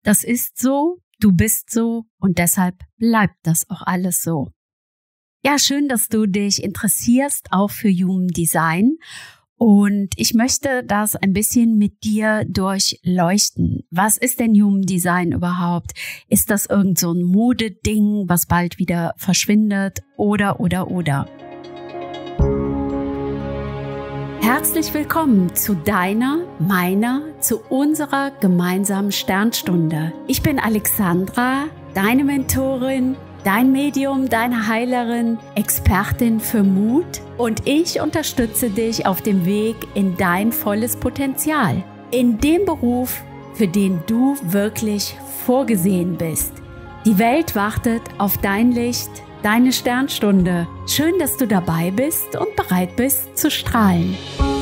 Das ist so, du bist so und deshalb bleibt das auch alles so. Ja, schön, dass du dich interessierst auch für Human Design. Und ich möchte das ein bisschen mit dir durchleuchten. Was ist denn Human Design überhaupt? Ist das irgend so ein Modeding, was bald wieder verschwindet? Oder? Herzlich willkommen zu zu unserer gemeinsamen Sternstunde. Ich bin Alexandra, deine Mentorin, dein Medium, deine Heilerin, Expertin für Mut und ich unterstütze dich auf dem Weg in dein volles Potenzial, in dem Beruf, für den du wirklich vorgesehen bist. Die Welt wartet auf dein Licht, deine Sternstunde. Schön, dass du dabei bist und bereit bist zu strahlen.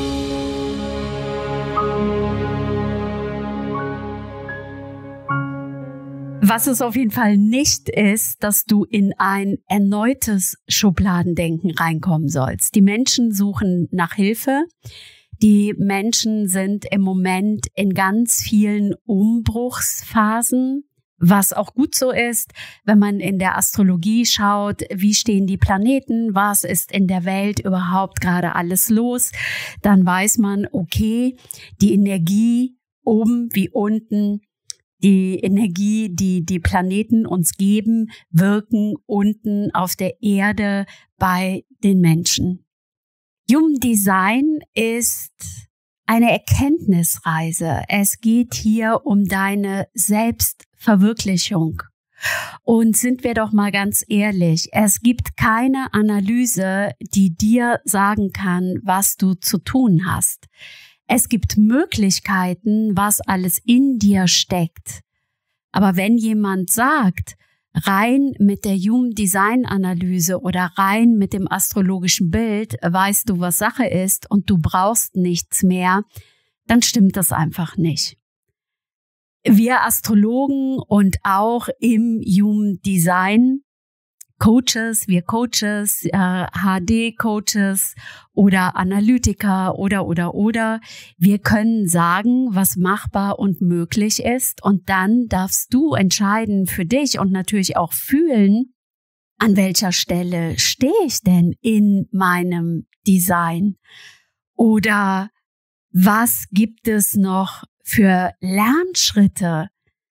Was es auf jeden Fall nicht ist, dass du in ein erneutes Schubladendenken reinkommen sollst. Die Menschen suchen nach Hilfe. Die Menschen sind im Moment in ganz vielen Umbruchsphasen, was auch gut so ist, wenn man in der Astrologie schaut, wie stehen die Planeten, was ist in der Welt überhaupt gerade alles los, dann weiß man, okay, die Energie oben wie unten, die Energie, die die Planeten uns geben, wirken unten auf der Erde bei den Menschen. Human Design ist eine Erkenntnisreise. Es geht hier um deine Selbstverwirklichung. Und sind wir doch mal ganz ehrlich, es gibt keine Analyse, die dir sagen kann, was du zu tun hast. Es gibt Möglichkeiten, was alles in dir steckt. Aber wenn jemand sagt, rein mit der Human Design Analyse oder rein mit dem astrologischen Bild weißt du, was Sache ist und du brauchst nichts mehr, dann stimmt das einfach nicht. Wir Astrologen und auch im Human Design Coaches, HD-Coaches oder Analytiker oder. Wir können sagen, was machbar und möglich ist und dann darfst du entscheiden für dich und natürlich auch fühlen, an welcher Stelle stehe ich denn in meinem Design oder was gibt es noch für Lernschritte?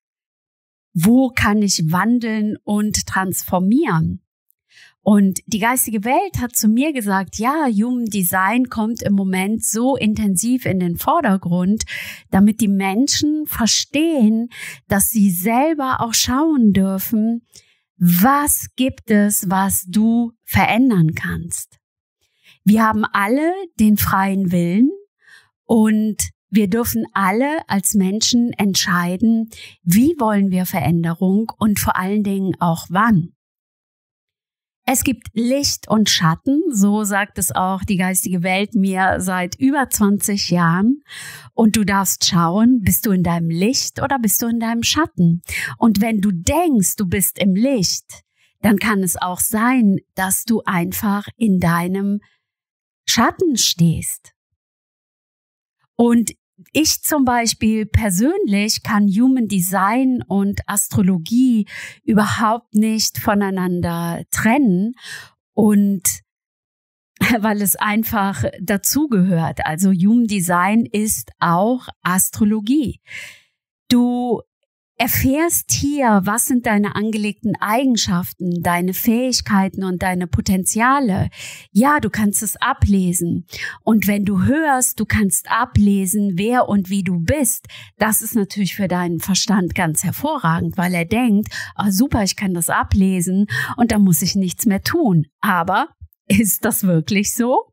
Wo kann ich wandeln und transformieren? Und die geistige Welt hat zu mir gesagt, ja, Human Design kommt im Moment so intensiv in den Vordergrund, damit die Menschen verstehen, dass sie selber auch schauen dürfen, was gibt es, was du verändern kannst. Wir haben alle den freien Willen und wir dürfen alle als Menschen entscheiden, wie wollen wir Veränderung und vor allen Dingen auch wann. Es gibt Licht und Schatten, so sagt es auch die geistige Welt mir seit über 20 Jahren. Und du darfst schauen, bist du in deinem Licht oder bist du in deinem Schatten? Und wenn du denkst, du bist im Licht, dann kann es auch sein, dass du einfach in deinem Schatten stehst. Und ich zum Beispiel persönlich kann Human Design und Astrologie überhaupt nicht voneinander trennen und weil es einfach dazugehört. Also Human Design ist auch Astrologie. Du erfährst hier, was sind deine angelegten Eigenschaften, deine Fähigkeiten und deine Potenziale. Ja, du kannst es ablesen. Und wenn du hörst, du kannst ablesen, wer und wie du bist, das ist natürlich für deinen Verstand ganz hervorragend, weil er denkt, oh, super, ich kann das ablesen und da muss ich nichts mehr tun. Aber ist das wirklich so?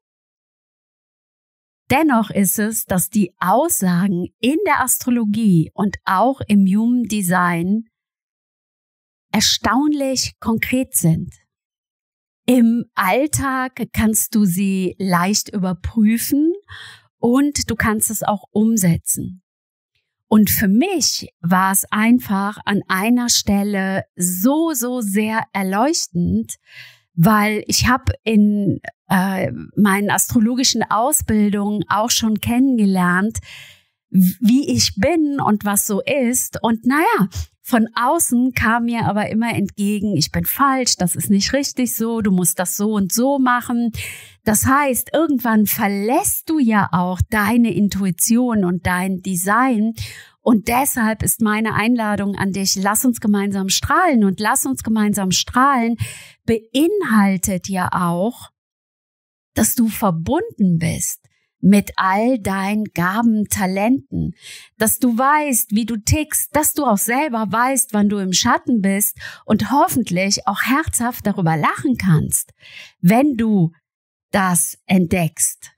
Dennoch ist es, dass die Aussagen in der Astrologie und auch im Human Design erstaunlich konkret sind. Im Alltag kannst du sie leicht überprüfen und du kannst es auch umsetzen. Und für mich war es einfach an einer Stelle so sehr erleuchtend, weil ich habe in meinen astrologischen Ausbildungen auch schon kennengelernt, wie ich bin und was so ist. Und naja, von außen kam mir aber immer entgegen, ich bin falsch, das ist nicht richtig so, du musst das so und so machen. Das heißt, irgendwann verlässt du ja auch deine Intuition und dein Design. Und deshalb ist meine Einladung an dich, lass uns gemeinsam strahlen. Und lass uns gemeinsam strahlen beinhaltet ja auch, dass du verbunden bist mit all deinen Gaben, Talenten, dass du weißt, wie du tickst, dass du auch selber weißt, wann du im Schatten bist und hoffentlich auch herzhaft darüber lachen kannst, wenn du das entdeckst.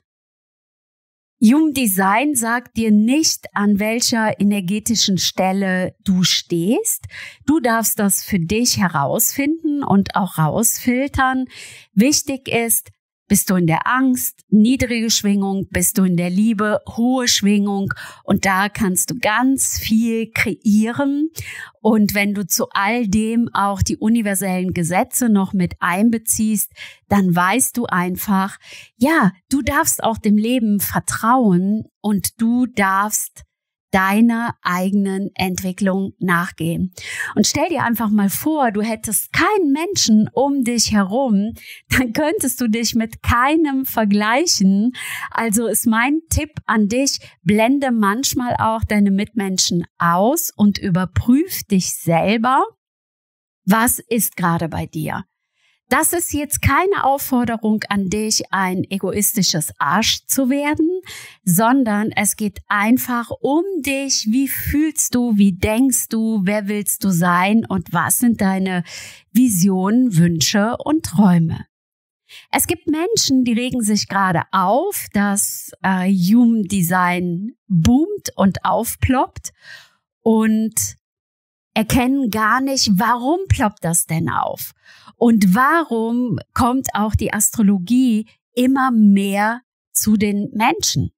Human Design sagt dir nicht, an welcher energetischen Stelle du stehst. Du darfst das für dich herausfinden und auch rausfiltern. Wichtig ist, bist du in der Angst, niedrige Schwingung, bist du in der Liebe, hohe Schwingung, und da kannst du ganz viel kreieren. Und wenn du zu all dem auch die universellen Gesetze noch mit einbeziehst, dann weißt du einfach, ja, du darfst auch dem Leben vertrauen und du darfst deiner eigenen Entwicklung nachgehen. Und stell dir einfach mal vor, du hättest keinen Menschen um dich herum, dann könntest du dich mit keinem vergleichen. Also ist mein Tipp an dich, blende manchmal auch deine Mitmenschen aus und überprüf dich selber, was ist gerade bei dir. Das ist jetzt keine Aufforderung an dich, ein egoistisches Arsch zu werden, sondern es geht einfach um dich. Wie fühlst du, wie denkst du, wer willst du sein und was sind deine Visionen, Wünsche und Träume? Es gibt Menschen, die regen sich gerade auf, dass Human Design boomt und aufploppt und erkennen gar nicht, warum ploppt das denn auf? Und warum kommt auch die Astrologie immer mehr zu den Menschen?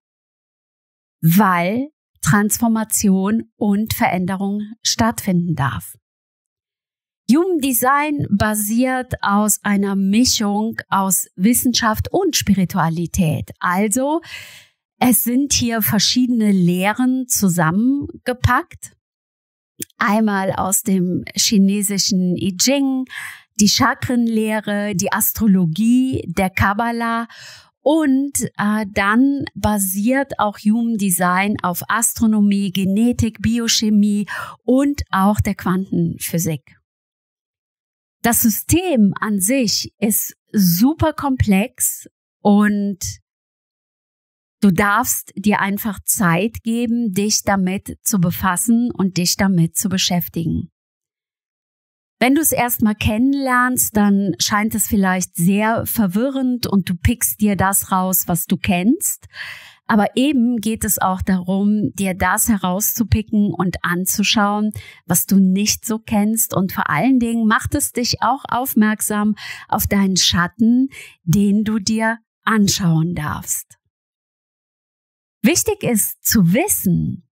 Weil Transformation und Veränderung stattfinden darf. Human Design basiert aus einer Mischung aus Wissenschaft und Spiritualität. Also es sind hier verschiedene Lehren zusammengepackt. Einmal aus dem chinesischen I Ching, die Chakrenlehre, die Astrologie, der Kabbala und dann basiert auch Human Design auf Astronomie, Genetik, Biochemie und auch der Quantenphysik. Das System an sich ist super komplex und du darfst dir einfach Zeit geben, dich damit zu befassen und dich damit zu beschäftigen. Wenn du es erstmal kennenlernst, dann scheint es vielleicht sehr verwirrend und du pickst dir das raus, was du kennst. Aber eben geht es auch darum, dir das herauszupicken und anzuschauen, was du nicht so kennst. Und vor allen Dingen macht es dich auch aufmerksam auf deinen Schatten, den du dir anschauen darfst. Wichtig ist zu wissen,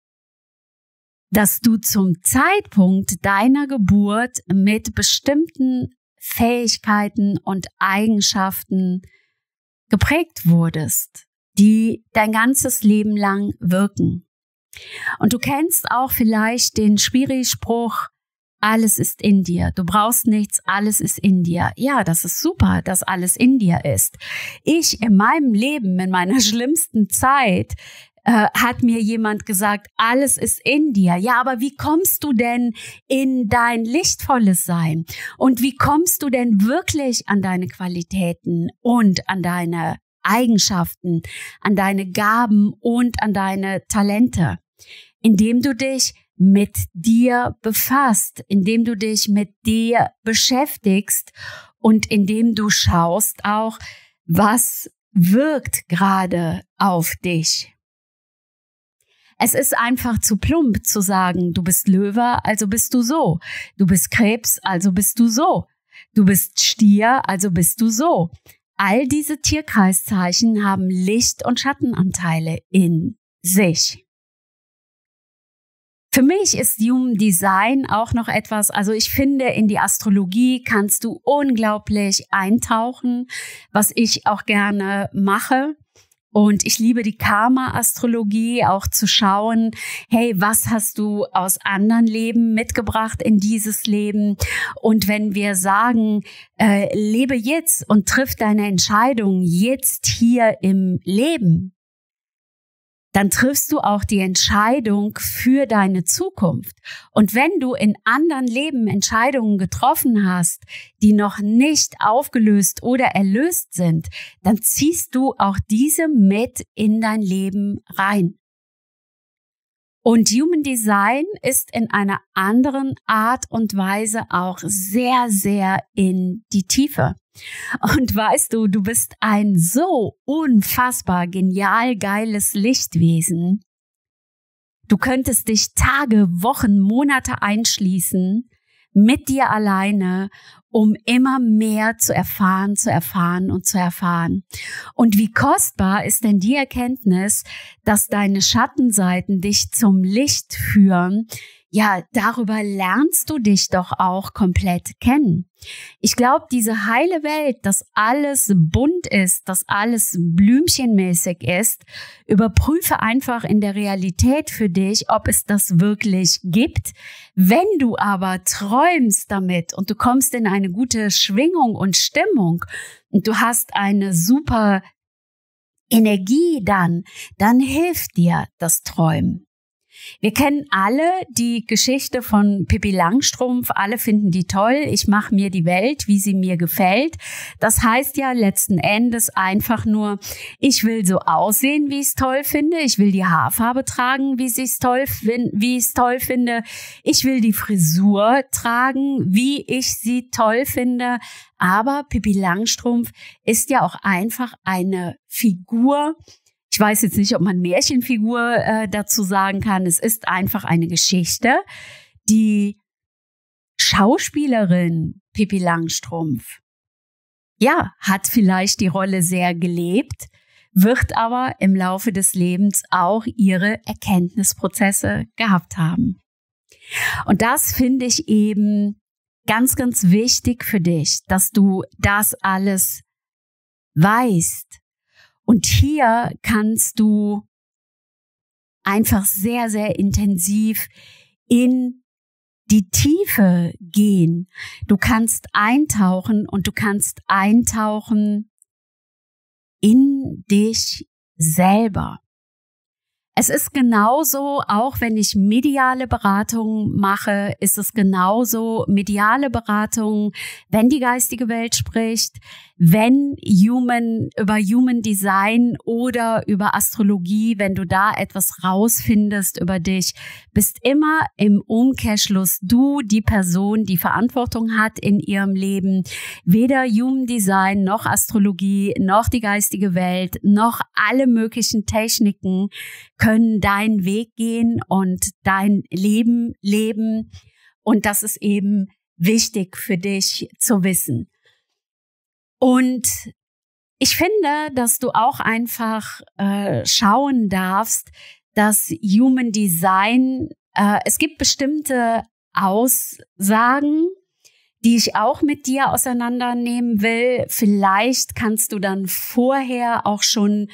dass du zum Zeitpunkt deiner Geburt mit bestimmten Fähigkeiten und Eigenschaften geprägt wurdest, die dein ganzes Leben lang wirken. Und du kennst auch vielleicht den Spiri-Spruch, alles ist in dir. Du brauchst nichts, alles ist in dir. Ja, das ist super, dass alles in dir ist. Ich in meinem Leben, in meiner schlimmsten Zeit, hat mir jemand gesagt, alles ist in dir. Ja, aber wie kommst du denn in dein lichtvolles Sein? Und wie kommst du denn wirklich an deine Qualitäten und an deine Eigenschaften, an deine Gaben und an deine Talente? Indem du dich mit dir befasst, indem du dich mit dir beschäftigst und indem du schaust auch, was wirkt gerade auf dich. Es ist einfach zu plump zu sagen, du bist Löwe, also bist du so. Du bist Krebs, also bist du so. Du bist Stier, also bist du so. All diese Tierkreiszeichen haben Licht- und Schattenanteile in sich. Für mich ist Human Design auch noch etwas, also ich finde, in die Astrologie kannst du unglaublich eintauchen, was ich auch gerne mache. Und ich liebe die Karma-Astrologie, auch zu schauen, hey, was hast du aus anderen Leben mitgebracht in dieses Leben? Und wenn wir sagen, lebe jetzt und triff deine Entscheidung jetzt hier im Leben, dann triffst du auch die Entscheidung für deine Zukunft. Und wenn du in anderen Leben Entscheidungen getroffen hast, die noch nicht aufgelöst oder erlöst sind, dann ziehst du auch diese mit in dein Leben rein. Und Human Design ist in einer anderen Art und Weise auch sehr, sehr in die Tiefe. Und weißt du, du bist ein so unfassbar genial geiles Lichtwesen. Du könntest dich Tage, Wochen, Monate einschließen mit dir alleine, um immer mehr zu erfahren und zu erfahren. Und wie kostbar ist denn die Erkenntnis, dass deine Schattenseiten dich zum Licht führen? Ja, darüber lernst du dich doch auch komplett kennen. Ich glaube, diese heile Welt, dass alles bunt ist, dass alles blümchenmäßig ist, überprüfe einfach in der Realität für dich, ob es das wirklich gibt. Wenn du aber träumst damit und du kommst in eine gute Schwingung und Stimmung und du hast eine super Energie dann hilft dir das Träumen. Wir kennen alle die Geschichte von Pippi Langstrumpf, alle finden die toll, ich mache mir die Welt, wie sie mir gefällt. Das heißt ja letzten Endes einfach nur, ich will so aussehen, wie ich es toll finde, ich will die Haarfarbe tragen, wie ich es toll finde, ich will die Frisur tragen, wie ich sie toll finde. Aber Pippi Langstrumpf ist ja auch einfach eine Figur. Ich weiß jetzt nicht, ob man Märchenfigur dazu sagen kann. Es ist einfach eine Geschichte. Die Schauspielerin Pippi Langstrumpf, ja, hat vielleicht die Rolle sehr gelebt, wird aber im Laufe des Lebens auch ihre Erkenntnisprozesse gehabt haben. Und das finde ich eben ganz, ganz wichtig für dich, dass du das alles weißt. Und hier kannst du einfach sehr, sehr intensiv in die Tiefe gehen. Du kannst eintauchen und du kannst eintauchen in dich selber. Es ist genauso, auch wenn ich mediale Beratungen mache, ist es genauso mediale Beratungen, wenn die geistige Welt spricht, wenn über Human Design oder über Astrologie, wenn du da etwas rausfindest über dich, bist immer im Umkehrschluss du die Person, die Verantwortung hat in ihrem Leben. Weder Human Design noch Astrologie noch die geistige Welt noch alle möglichen Techniken können deinen Weg gehen und dein Leben leben. Und das ist eben wichtig für dich zu wissen. Und ich finde, dass du auch einfach schauen darfst, dass Human Design, es gibt bestimmte Aussagen, die ich auch mit dir auseinandernehmen will. Vielleicht kannst du dann vorher auch schon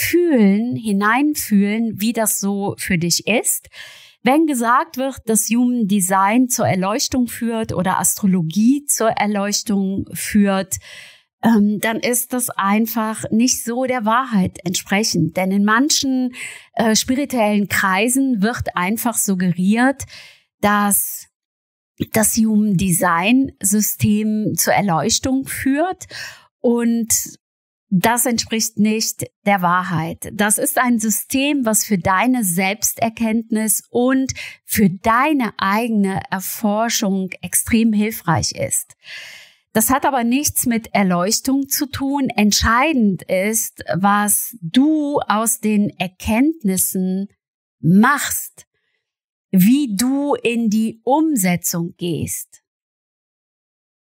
hineinfühlen, wie das so für dich ist. Wenn gesagt wird, dass Human Design zur Erleuchtung führt oder Astrologie zur Erleuchtung führt, dann ist das einfach nicht so der Wahrheit entsprechend. Denn in manchen spirituellen Kreisen wird einfach suggeriert, dass das Human Design System zur Erleuchtung führt, und das entspricht nicht der Wahrheit. Das ist ein System, was für deine Selbsterkenntnis und für deine eigene Erforschung extrem hilfreich ist. Das hat aber nichts mit Erleuchtung zu tun. Entscheidend ist, was du aus den Erkenntnissen machst, wie du in die Umsetzung gehst.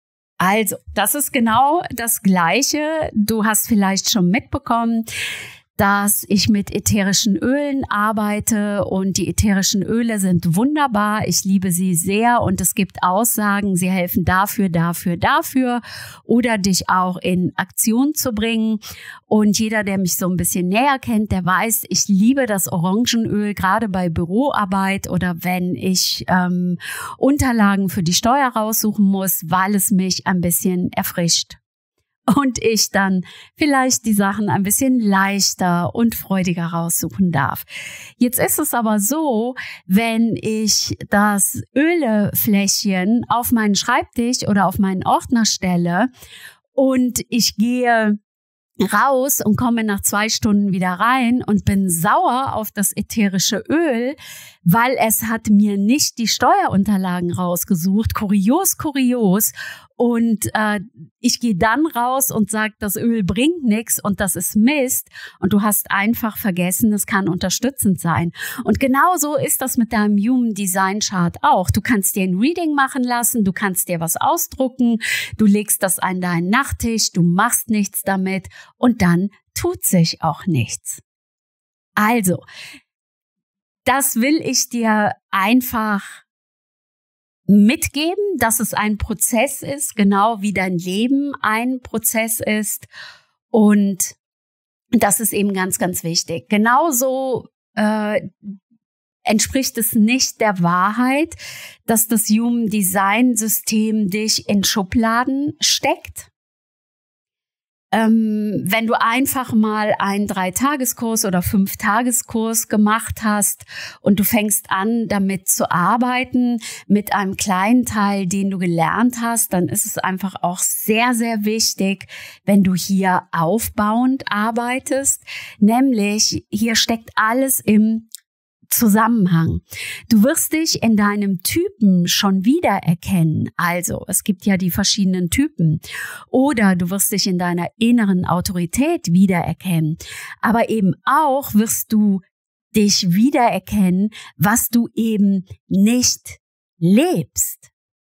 Also, das ist genau das Gleiche. Du hast vielleicht schon mitbekommen, dass ich mit ätherischen Ölen arbeite und die ätherischen Öle sind wunderbar. Ich liebe sie sehr und es gibt Aussagen, sie helfen dafür oder dich auch in Aktion zu bringen. Und jeder, der mich so ein bisschen näher kennt, der weiß, ich liebe das Orangenöl, gerade bei Büroarbeit oder wenn ich Unterlagen für die Steuer raussuchen muss, weil es mich ein bisschen erfrischt. Und ich dann vielleicht die Sachen ein bisschen leichter und freudiger raussuchen darf. Jetzt ist es aber so, wenn ich das Ölefläschchen auf meinen Schreibtisch oder auf meinen Ordner stelle und ich gehe raus und komme nach 2 Stunden wieder rein und bin sauer auf das ätherische Öl, weil es hat mir nicht die Steuerunterlagen rausgesucht. Kurios. Und ich gehe dann raus und sage, das Öl bringt nichts und das ist Mist. Und du hast einfach vergessen, es kann unterstützend sein. Und genauso ist das mit deinem Human Design Chart auch. Du kannst dir ein Reading machen lassen, du kannst dir was ausdrucken, du legst das an deinen Nachttisch, du machst nichts damit und dann tut sich auch nichts. Also, das will ich dir einfach mitgeben, dass es ein Prozess ist, genau wie dein Leben ein Prozess ist. Und das ist eben ganz, ganz wichtig. Genauso entspricht es nicht der Wahrheit, dass das Human Design System dich in Schubladen steckt. Wenn du einfach mal einen 3-Tageskurs oder 5-Tageskurs gemacht hast und du fängst an, damit zu arbeiten, mit einem kleinen Teil, den du gelernt hast, dann ist es einfach auch sehr, sehr wichtig, wenn du hier aufbauend arbeitest. Nämlich, hier steckt alles im Zusammenhang. Du wirst dich in deinem Typen schon wiedererkennen. Also, es gibt ja die verschiedenen Typen. Oder du wirst dich in deiner inneren Autorität wiedererkennen. Aber eben auch wirst du dich wiedererkennen, was du eben nicht lebst.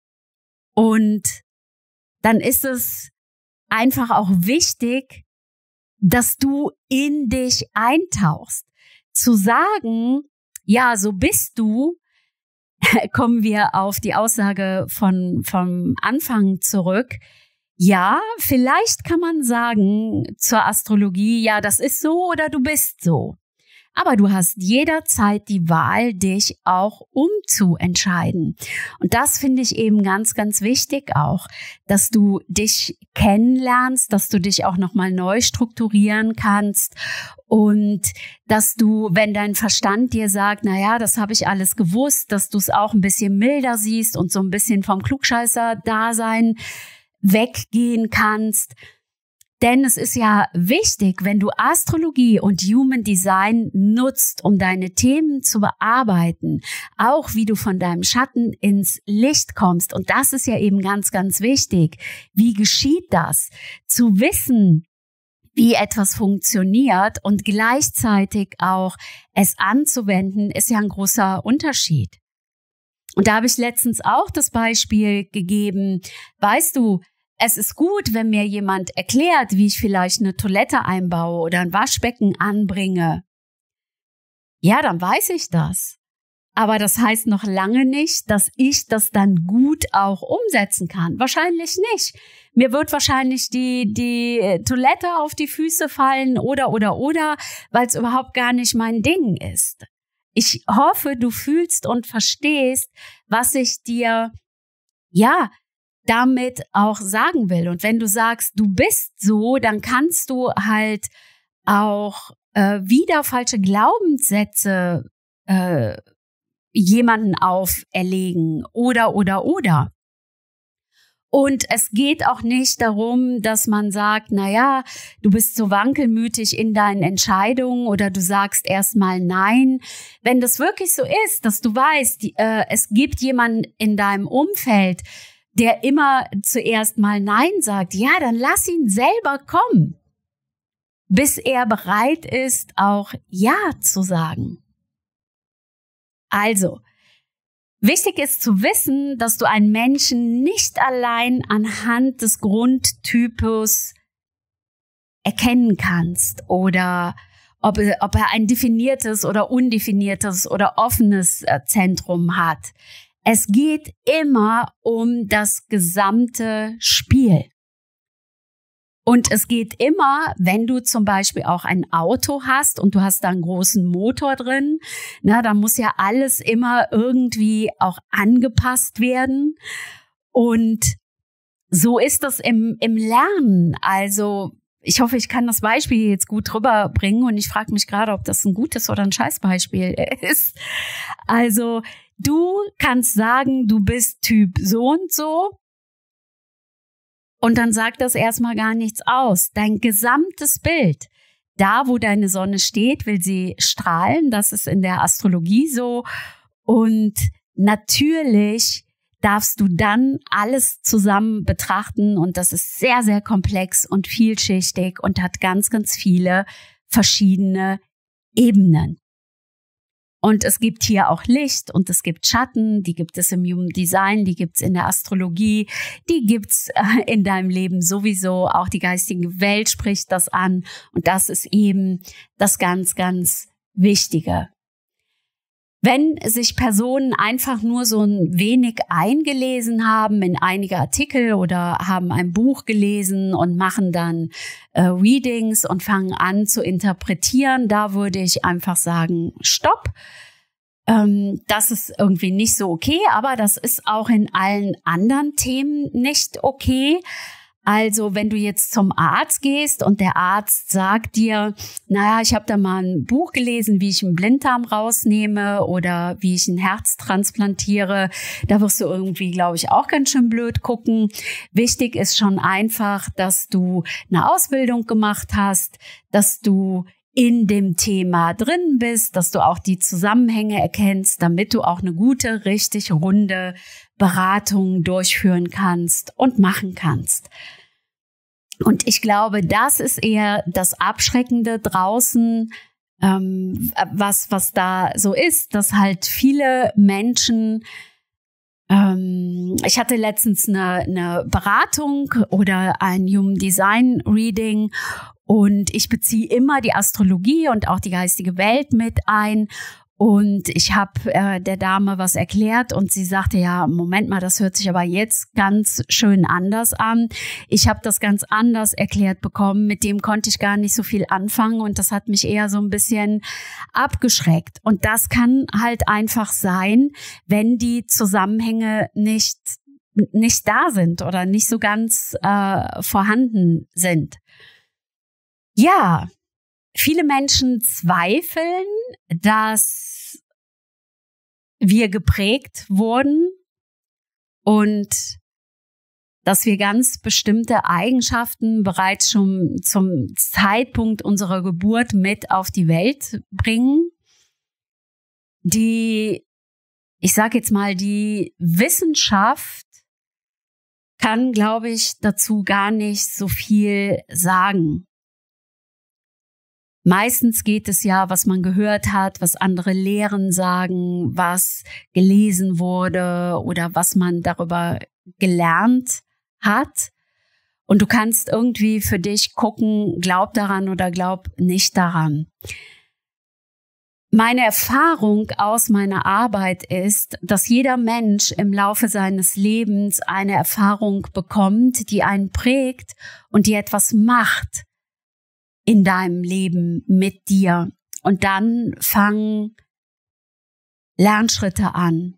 Und dann ist es einfach auch wichtig, dass du in dich eintauchst. Zu sagen, ja, so bist du, kommen wir auf die Aussage vom Anfang zurück. Ja, vielleicht kann man sagen zur Astrologie, ja, das ist so oder du bist so. Aber du hast jederzeit die Wahl, dich auch umzuentscheiden. Und das finde ich eben ganz, ganz wichtig auch, dass du dich kennenlernst, dass du dich auch nochmal neu strukturieren kannst und dass du, wenn dein Verstand dir sagt, na ja, das habe ich alles gewusst, dass du es auch ein bisschen milder siehst und so ein bisschen vom Klugscheißer-Dasein weggehen kannst. Denn es ist ja wichtig, wenn du Astrologie und Human Design nutzt, um deine Themen zu bearbeiten, auch wie du von deinem Schatten ins Licht kommst. Und das ist ja eben ganz, ganz wichtig. Wie geschieht das? Zu wissen, wie etwas funktioniert und gleichzeitig auch es anzuwenden, ist ja ein großer Unterschied. Und da habe ich letztens auch das Beispiel gegeben, weißt du, es ist gut, wenn mir jemand erklärt, wie ich vielleicht eine Toilette einbaue oder ein Waschbecken anbringe. Ja, dann weiß ich das. Aber das heißt noch lange nicht, dass ich das dann gut auch umsetzen kann. Wahrscheinlich nicht. Mir wird wahrscheinlich die Toilette auf die Füße fallen oder, weil es überhaupt gar nicht mein Ding ist. Ich hoffe, du fühlst und verstehst, was ich dir, damit auch sagen will. Und wenn du sagst, du bist so, dann kannst du halt auch wieder falsche Glaubenssätze jemanden auferlegen oder. Und es geht auch nicht darum, dass man sagt, na ja, du bist so wankelmütig in deinen Entscheidungen oder du sagst erstmal nein. Wenn das wirklich so ist, dass du weißt, es gibt jemanden in deinem Umfeld, der immer zuerst mal nein sagt, ja, dann lass ihn selber kommen, bis er bereit ist, auch ja zu sagen. Also, wichtig ist zu wissen, dass du einen Menschen nicht allein anhand des Grundtypus erkennen kannst oder ob er ein definiertes oder undefiniertes oder offenes Zentrum hat. Es geht immer um das gesamte Spiel. Und es geht immer, wenn du zum Beispiel auch ein Auto hast und du hast da einen großen Motor drin, na, dann muss ja alles immer irgendwie auch angepasst werden. Und so ist das im Lernen. Also ich hoffe, ich kann das Beispiel jetzt gut rüberbringen und ich frage mich gerade, ob das ein gutes oder ein Scheißbeispiel ist. Also du kannst sagen, du bist Typ so und so. Und dann sagt das erstmal gar nichts aus. Dein gesamtes Bild, da wo deine Sonne steht, will sie strahlen. Das ist in der Astrologie so. Und natürlich darfst du dann alles zusammen betrachten. Und das ist sehr, sehr komplex und vielschichtig und hat ganz, ganz viele verschiedene Ebenen. Und es gibt hier auch Licht und es gibt Schatten, die gibt es im Human Design, die gibt es in der Astrologie, die gibt es in deinem Leben sowieso. Auch die geistige Welt spricht das an und das ist eben das ganz, ganz Wichtige. Wenn sich Personen einfach nur so ein wenig eingelesen haben in einige Artikel oder haben ein Buch gelesen und machen dann Readings und fangen an zu interpretieren, da würde ich einfach sagen, stopp. Das ist irgendwie nicht so okay, aber das ist auch in allen anderen Themen nicht okay. Also wenn du jetzt zum Arzt gehst und der Arzt sagt dir, naja, ich habe da mal ein Buch gelesen, wie ich einen Blinddarm rausnehme oder wie ich ein Herz transplantiere, da wirst du irgendwie, glaube ich, auch ganz schön blöd gucken. Wichtig ist schon einfach, dass du eine Ausbildung gemacht hast, dass du in dem Thema drin bist, dass du auch die Zusammenhänge erkennst, damit du auch eine gute, richtig runde Beratung durchführen kannst und machen kannst. Und ich glaube, das ist eher das Abschreckende draußen, was da so ist, dass halt viele Menschen, ich hatte letztens eine Beratung oder ein Human Design Reading und ich beziehe immer die Astrologie und auch die geistige Welt mit ein. Und ich habe der Dame was erklärt und sie sagte, ja, Moment mal, das hört sich aber jetzt ganz schön anders an. Ich habe das ganz anders erklärt bekommen, mit dem konnte ich gar nicht so viel anfangen und das hat mich eher so ein bisschen abgeschreckt. Und das kann halt einfach sein, wenn die Zusammenhänge nicht da sind oder nicht so ganz vorhanden sind. Ja. Viele Menschen zweifeln, dass wir geprägt wurden und dass wir ganz bestimmte Eigenschaften bereits schon zum Zeitpunkt unserer Geburt mit auf die Welt bringen. Ich sage jetzt mal, die Wissenschaft kann, glaube ich, dazu gar nicht so viel sagen. Meistens geht es ja, was man gehört hat, was andere Lehren sagen, was gelesen wurde oder was man darüber gelernt hat. Und du kannst irgendwie für dich gucken, glaub daran oder glaub nicht daran. Meine Erfahrung aus meiner Arbeit ist, dass jeder Mensch im Laufe seines Lebens eine Erfahrung bekommt, die einen prägt und die etwas macht in deinem Leben mit dir. Und dann fangen Lernschritte an.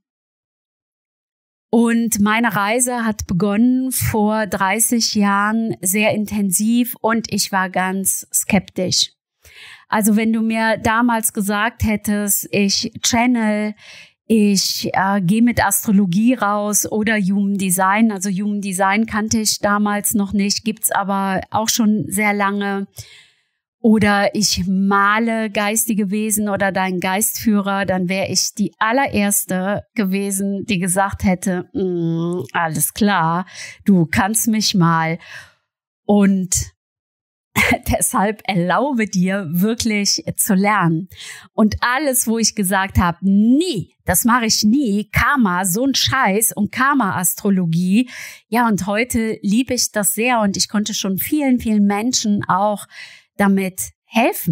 Und meine Reise hat begonnen vor 30 Jahren sehr intensiv und ich war ganz skeptisch. Also wenn du mir damals gesagt hättest, ich channel, ich gehe mit Astrologie raus oder Human Design, also Human Design kannte ich damals noch nicht, gibt's aber auch schon sehr lange. Oder ich male geistige Wesen oder deinen Geistführer, dann wäre ich die allererste gewesen, die gesagt hätte, alles klar, du kannst mich mal. Und deshalb erlaube dir wirklich zu lernen. Und alles, wo ich gesagt habe, nie, das mache ich nie, Karma, so ein Scheiß und Karma-Astrologie. Ja, und heute liebe ich das sehr und ich konnte schon vielen, vielen Menschen auch damit helfen.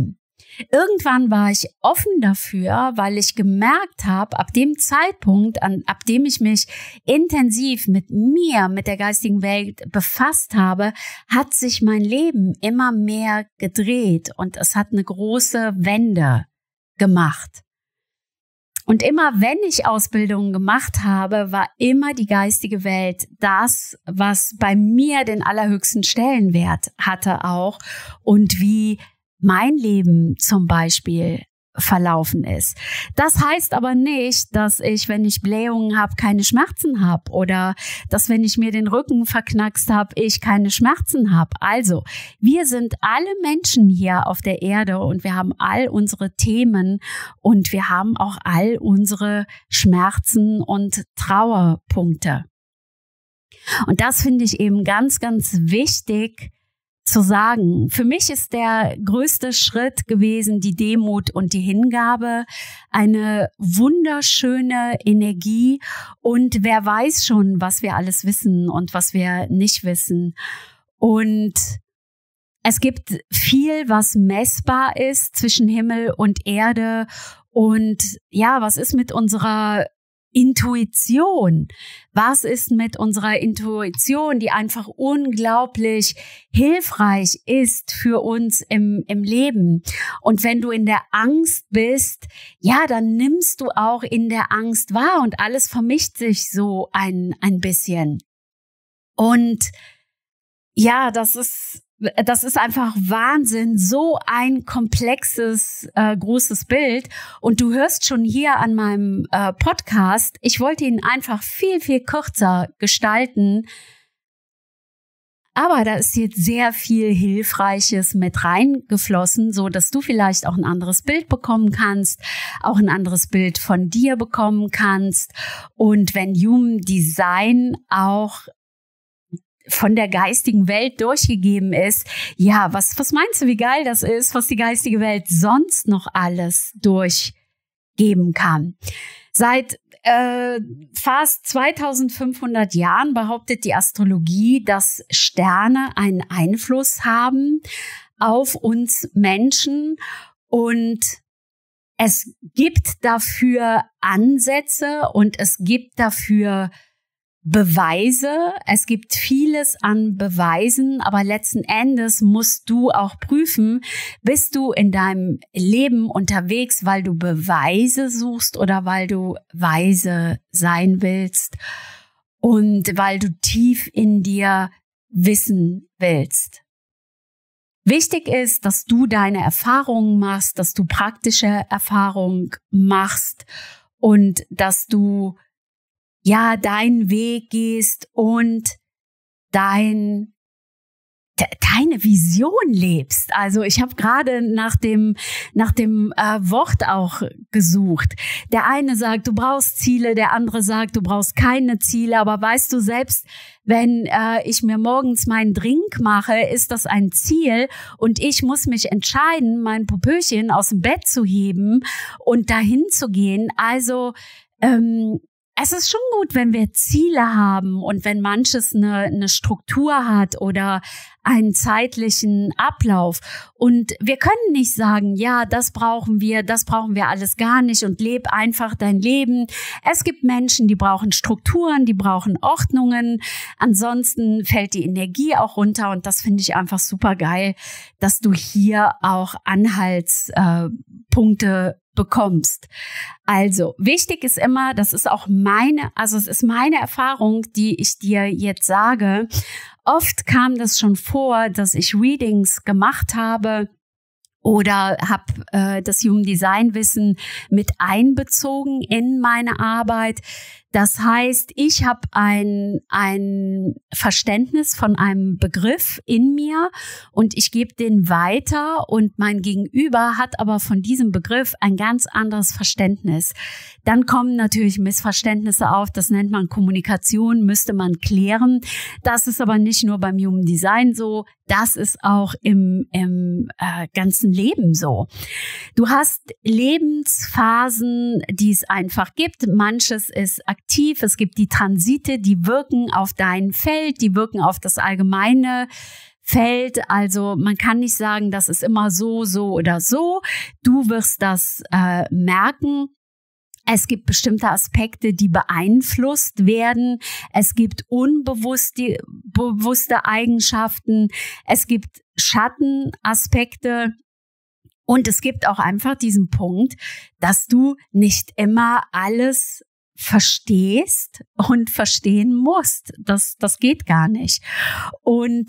Irgendwann war ich offen dafür, weil ich gemerkt habe, ab dem Zeitpunkt, ab dem ich mich intensiv mit mir, mit der geistigen Welt befasst habe, hat sich mein Leben immer mehr gedreht und es hat eine große Wende gemacht. Und immer wenn ich Ausbildungen gemacht habe, war immer die geistige Welt das, was bei mir den allerhöchsten Stellenwert hatte auch und wie mein Leben zum Beispiel verlaufen ist. Das heißt aber nicht, dass ich, wenn ich Blähungen habe, keine Schmerzen habe oder dass, wenn ich mir den Rücken verknackst habe, ich keine Schmerzen habe. Also, wir sind alle Menschen hier auf der Erde und wir haben all unsere Themen und wir haben auch all unsere Schmerzen und Trauerpunkte. Und das finde ich eben ganz, ganz wichtig zu sagen. Für mich ist der größte Schritt gewesen die Demut und die Hingabe, eine wunderschöne Energie und wer weiß schon, was wir alles wissen und was wir nicht wissen. Und es gibt viel, was messbar ist zwischen Himmel und Erde und ja, was ist mit unserer Intuition? Was ist mit unserer Intuition, die einfach unglaublich hilfreich ist für uns im Leben? Und wenn du in der Angst bist, ja, dann nimmst du auch in der Angst wahr und alles vermischt sich so ein bisschen. Und ja, das ist einfach Wahnsinn, so ein komplexes, großes Bild. Und du hörst schon hier an meinem Podcast, ich wollte ihn einfach viel, viel kürzer gestalten. Aber da ist jetzt sehr viel Hilfreiches mit reingeflossen, so dass du vielleicht auch ein anderes Bild bekommen kannst, auch ein anderes Bild von dir bekommen kannst. Und wenn Human Design auch von der geistigen Welt durchgegeben ist, ja, was meinst du, wie geil das ist, was die geistige Welt sonst noch alles durchgeben kann? Seit fast 2500 Jahren behauptet die Astrologie, dass Sterne einen Einfluss haben auf uns Menschen und es gibt dafür Ansätze und es gibt dafür Beweise, es gibt vieles an Beweisen, aber letzten Endes musst du auch prüfen, bist du in deinem Leben unterwegs, weil du Beweise suchst oder weil du weise sein willst und weil du tief in dir wissen willst. Wichtig ist, dass du deine Erfahrungen machst, dass du praktische Erfahrungen machst und dass du ja deinen Weg gehst und deine Vision lebst. Also ich habe gerade nach dem Wort auch gesucht. Der eine sagt, du brauchst Ziele, der andere sagt, du brauchst keine Ziele. Aber weißt du, selbst wenn ich mir morgens meinen Drink mache, ist das ein Ziel und ich muss mich entscheiden, mein Popöchen aus dem Bett zu heben und dahin zu gehen. Also es ist schon gut, wenn wir Ziele haben und wenn manches eine Struktur hat oder einen zeitlichen Ablauf. Und wir können nicht sagen, ja, das brauchen wir alles gar nicht und leb einfach dein Leben. Es gibt Menschen, die brauchen Strukturen, die brauchen Ordnungen. Ansonsten fällt die Energie auch runter und das finde ich einfach super geil, dass du hier auch Anhaltspunkte bekommst. Also wichtig ist immer, es ist meine Erfahrung, die ich dir jetzt sage. Oft kam das schon vor, dass ich Readings gemacht habe oder habe das Human Design Wissen mit einbezogen in meine Arbeit. Das heißt, ich habe ein Verständnis von einem Begriff in mir und ich gebe den weiter und mein Gegenüber hat aber von diesem Begriff ein ganz anderes Verständnis. Dann kommen natürlich Missverständnisse auf, das nennt man Kommunikation, müsste man klären. Das ist aber nicht nur beim Human Design so, das ist auch im ganzen Leben so. Du hast Lebensphasen, die es einfach gibt. Manches ist aktiv. Es gibt die Transite, die wirken auf dein Feld, die wirken auf das allgemeine Feld. Also man kann nicht sagen, das ist immer so, so oder so. Du wirst das merken. Es gibt bestimmte Aspekte, die beeinflusst werden. Es gibt bewusste Eigenschaften. Es gibt Schattenaspekte. Und es gibt auch einfach diesen Punkt, dass du nicht immer alles verstehst und verstehen musst. Das geht gar nicht. Und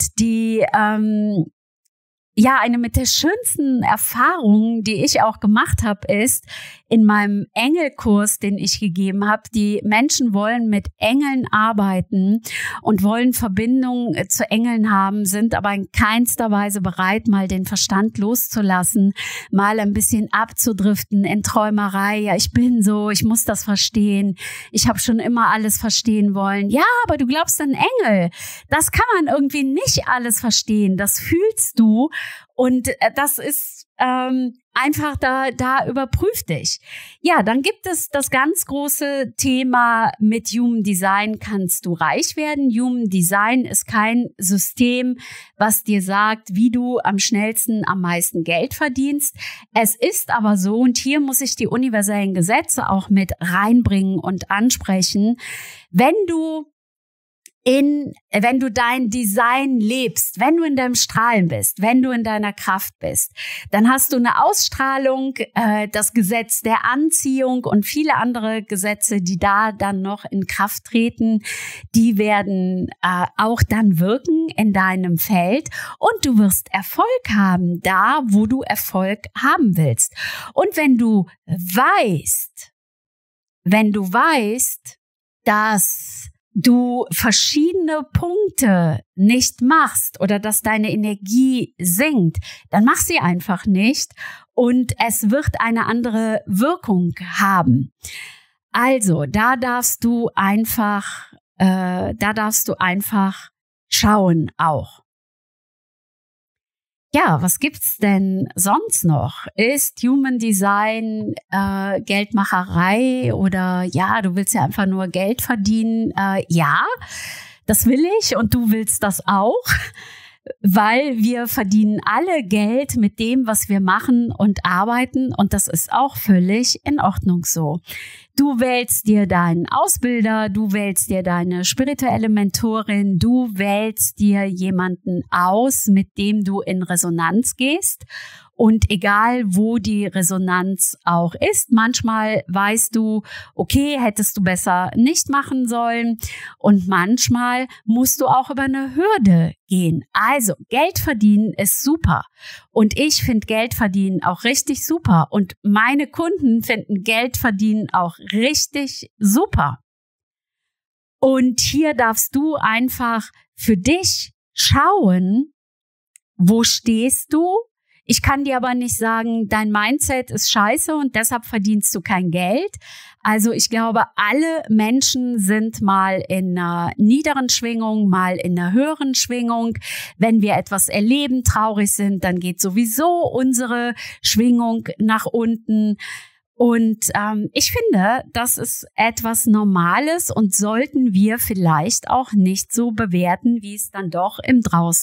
eine mit der schönsten Erfahrungen, die ich auch gemacht habe, ist in meinem Engelkurs, den ich gegeben habe. Die Menschen wollen mit Engeln arbeiten und wollen Verbindung zu Engeln haben, sind aber in keinster Weise bereit, mal den Verstand loszulassen, mal ein bisschen abzudriften in Träumerei. Ja, ich bin so, ich muss das verstehen. Ich habe schon immer alles verstehen wollen. Ja, aber du glaubst an Engel. Das kann man irgendwie nicht alles verstehen. Das fühlst du. Und das ist einfach da überprüf dich. Ja, dann gibt es das ganz große Thema mit Human Design kannst du reich werden. Human Design ist kein System, was dir sagt, wie du am schnellsten am meisten Geld verdienst. Es ist aber so, und hier muss ich die universellen Gesetze auch mit reinbringen und ansprechen, wenn du dein Design lebst, wenn du in deinem Strahlen bist, wenn du in deiner Kraft bist, dann hast du eine Ausstrahlung, das Gesetz der Anziehung und viele andere Gesetze, die da dann noch in Kraft treten, die werden auch dann wirken in deinem Feld und du wirst Erfolg haben, da wo du Erfolg haben willst. Und wenn du weißt, dass du verschiedene Punkte nicht machst oder dass deine Energie sinkt, dann mach sie einfach nicht und es wird eine andere Wirkung haben. Also, da darfst du einfach schauen auch. Ja, was gibt's denn sonst noch? Ist Human Design Geldmacherei oder ja, du willst ja einfach nur Geld verdienen? Ja, das will ich und du willst das auch, weil wir verdienen alle Geld mit dem, was wir machen und arbeiten und das ist auch völlig in Ordnung so. Du wählst dir deinen Ausbilder, du wählst dir deine spirituelle Mentorin, du wählst dir jemanden aus, mit dem du in Resonanz gehst. Und egal, wo die Resonanz auch ist, manchmal weißt du, okay, hättest du besser nicht machen sollen. Und manchmal musst du auch über eine Hürde gehen. Also, Geld verdienen ist super. Und ich finde Geld verdienen auch richtig super. Und meine Kunden finden Geld verdienen auch richtig super. Und hier darfst du einfach für dich schauen, wo stehst du? Ich kann dir aber nicht sagen, dein Mindset ist scheiße und deshalb verdienst du kein Geld. Also ich glaube, alle Menschen sind mal in einer niederen Schwingung, mal in einer höheren Schwingung. Wenn wir etwas erleben, traurig sind, dann geht sowieso unsere Schwingung nach unten. Und ich finde, das ist etwas Normales und sollten wir vielleicht auch nicht so bewerten, wie es dann doch im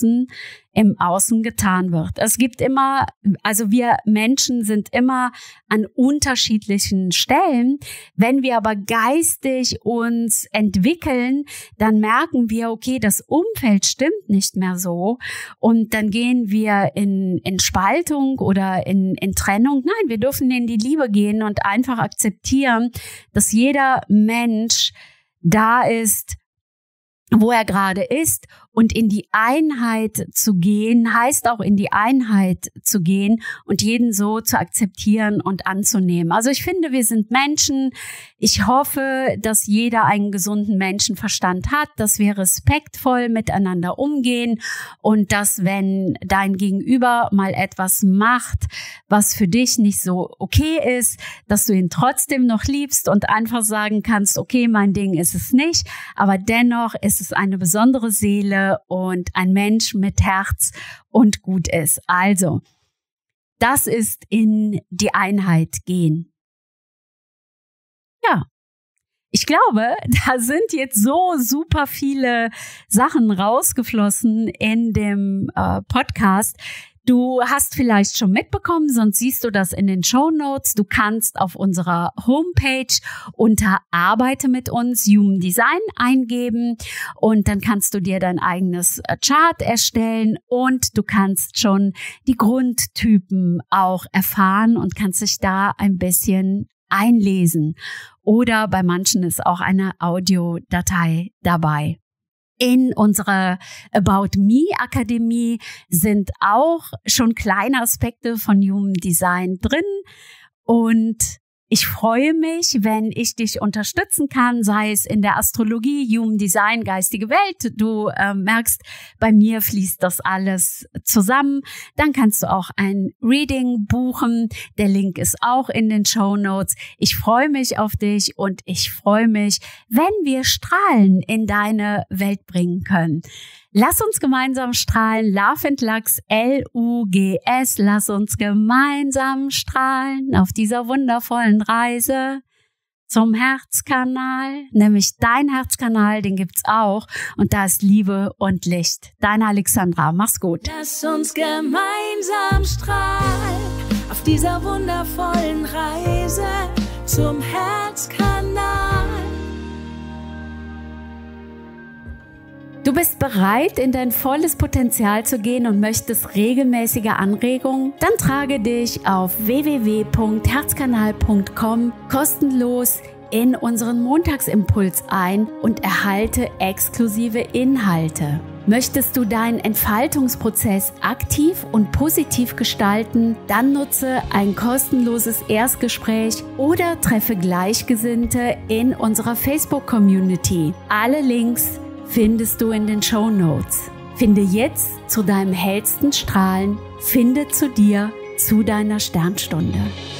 Außen getan wird. Es gibt immer, also wir Menschen sind immer an unterschiedlichen Stellen. Wenn wir aber geistig uns entwickeln, dann merken wir, okay, das Umfeld stimmt nicht mehr so und dann gehen wir in Spaltung oder in Trennung. Nein, wir dürfen in die Liebe gehen und einfach akzeptieren, dass jeder Mensch da ist, wo er gerade ist. Und in die Einheit zu gehen, heißt auch in die Einheit zu gehen und jeden so zu akzeptieren und anzunehmen. Also ich finde, wir sind Menschen. Ich hoffe, dass jeder einen gesunden Menschenverstand hat, dass wir respektvoll miteinander umgehen und dass, wenn dein Gegenüber mal etwas macht, was für dich nicht so okay ist, dass du ihn trotzdem noch liebst und einfach sagen kannst, okay, mein Ding ist es nicht, aber dennoch ist es eine besondere Seele und ein Mensch mit Herz und gut ist. Also, das ist in die Einheit gehen. Ja, Ich glaube, da sind jetzt so super viele Sachen rausgeflossen in dem Podcast. Du hast vielleicht schon mitbekommen, sonst siehst du das in den Shownotes. Du kannst auf unserer Homepage unter Arbeite mit uns Human Design eingeben und dann kannst du dir dein eigenes Chart erstellen und du kannst schon die Grundtypen auch erfahren und kannst dich da ein bisschen einlesen. Oder bei manchen ist auch eine Audiodatei dabei. In unserer About Me Akademie sind auch schon kleine Aspekte von Human Design drin und ich freue mich, wenn ich dich unterstützen kann, sei es in der Astrologie, Human Design, geistige Welt. Du merkst, bei mir fließt das alles zusammen. Dann kannst du auch ein Reading buchen. Der Link ist auch in den Shownotes. Ich freue mich auf dich und ich freue mich, wenn wir Strahlen in deine Welt bringen können. Lass uns gemeinsam strahlen. Love and Lux, L-U-G-S. Lass uns gemeinsam strahlen auf dieser wundervollen Reise zum Herzkanal. Nämlich dein Herzkanal, den gibt's auch. Und da ist Liebe und Licht. Deine Alexandra, mach's gut. Lass uns gemeinsam strahlen auf dieser wundervollen Reise zum Herzkanal. Du bist bereit, in dein volles Potenzial zu gehen und möchtest regelmäßige Anregungen? Dann trage dich auf www.herzkanal.com kostenlos in unseren Montagsimpuls ein und erhalte exklusive Inhalte. Möchtest du deinen Entfaltungsprozess aktiv und positiv gestalten? Dann nutze ein kostenloses Erstgespräch oder treffe Gleichgesinnte in unserer Facebook-Community. Alle Links findest du in den Shownotes. Finde jetzt zu deinem hellsten Strahlen, finde zu dir, zu deiner Sternstunde.